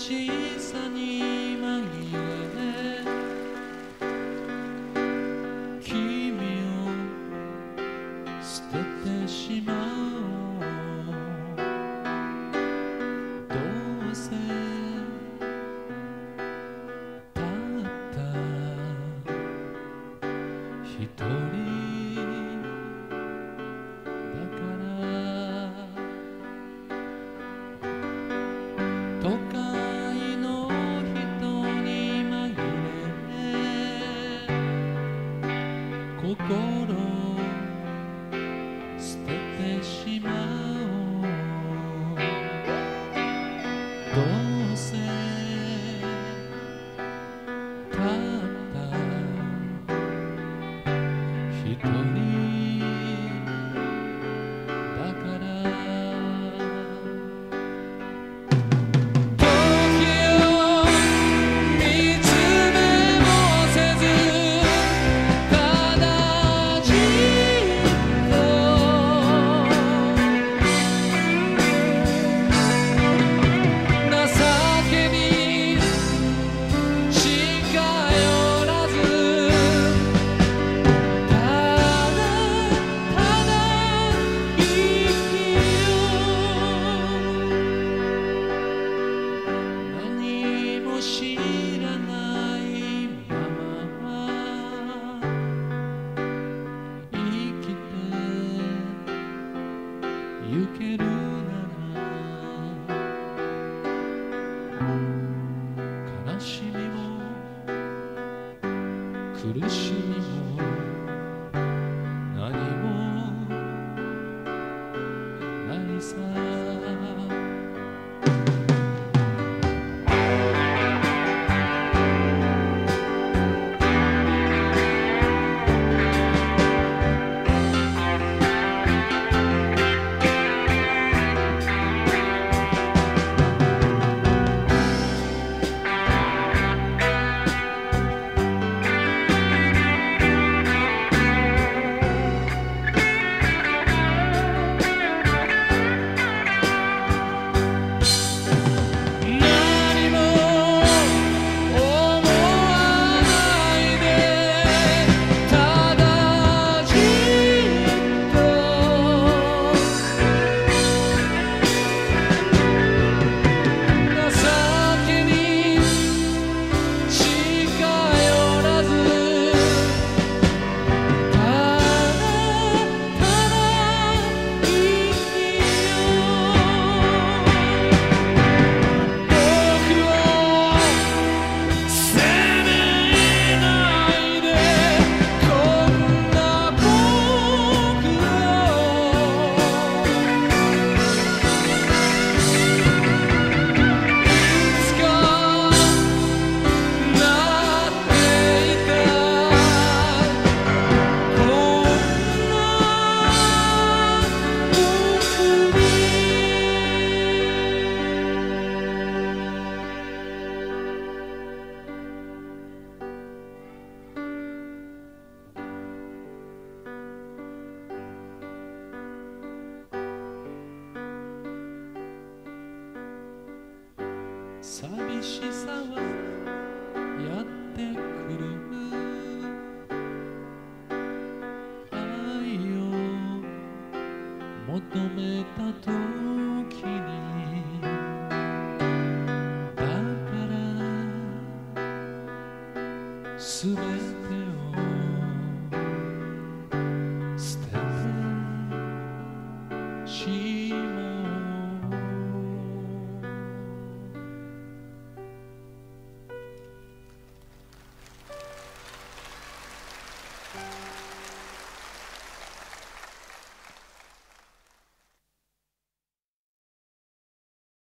しさに紛れ君を捨ててしまおう。どうせたった一人だから都会の人に紛れ心を捨ててしまおう。どうせたった一人だから知らないまま生きてゆけるなら悲しみも苦しみも何もないさ。寂しさはやってくる。愛を求めた時にだから全てを